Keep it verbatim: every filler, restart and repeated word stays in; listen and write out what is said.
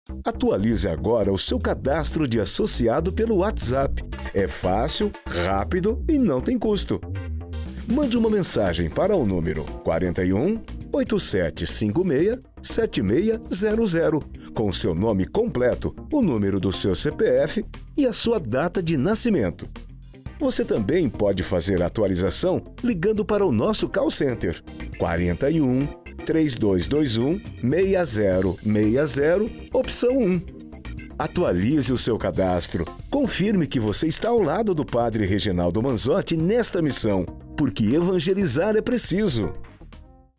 Atualize agora o seu cadastro de associado pelo WhatsApp. É fácil, rápido e não tem custo. Mande uma mensagem para o número quarenta e um, oito sete cinco seis, sete seis zero zero com seu nome completo, o número do seu C P F e a sua data de nascimento. Você também pode fazer a atualização ligando para o nosso call center quarenta e um, três dois dois um, seis zero seis zero, opção um. Atualize o seu cadastro. Confirme que você está ao lado do Padre Reginaldo Manzotti nesta missão, porque evangelizar é preciso.